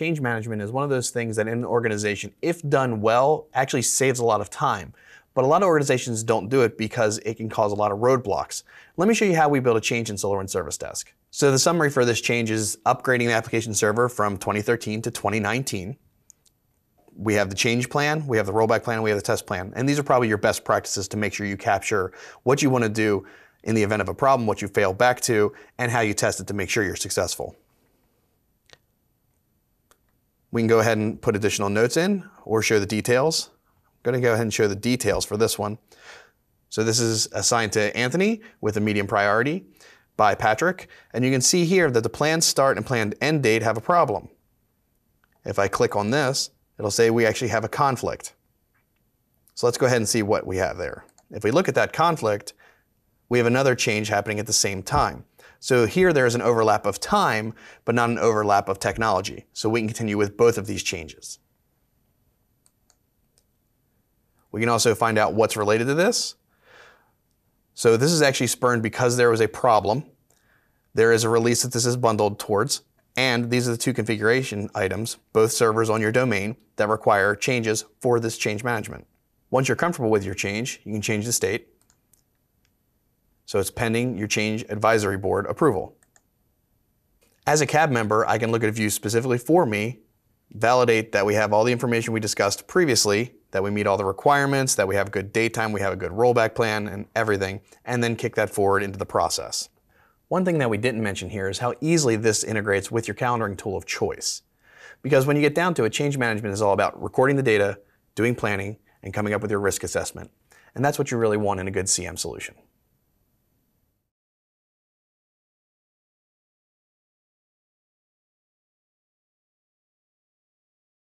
Change management is one of those things that in an organization, if done well, actually saves a lot of time. But a lot of organizations don't do it because it can cause a lot of roadblocks. Let me show you how we build a change in SolarWinds Service Desk. So the summary for this change is upgrading the application server from 2013 to 2019. We have the change plan, we have the rollback plan, and we have the test plan. And these are probably your best practices to make sure you capture what you want to do in the event of a problem, what you fail back to, and how you test it to make sure you're successful. We can go ahead and put additional notes in or show the details. I'm going to go ahead and show the details for this one. So this is assigned to Anthony with a medium priority by Patrick. And you can see here that the planned start and planned end date have a problem. If I click on this, it'll say we actually have a conflict. So let's go ahead and see what we have there. If we look at that conflict, we have another change happening at the same time. So here there is an overlap of time, but not an overlap of technology. So we can continue with both of these changes. We can also find out what's related to this. So this is actually spurned because there was a problem. There is a release that this is bundled towards, and these are the two configuration items, both servers on your domain, that require changes for this change management. Once you're comfortable with your change, you can change the state. So it's pending your change advisory board approval. As a CAB member, I can look at a view specifically for me, validate that we have all the information we discussed previously, that we meet all the requirements, that we have good date time, we have a good rollback plan and everything, and then kick that forward into the process. One thing that we didn't mention here is how easily this integrates with your calendaring tool of choice. Because when you get down to it, change management is all about recording the data, doing planning, and coming up with your risk assessment. And that's what you really want in a good CM solution.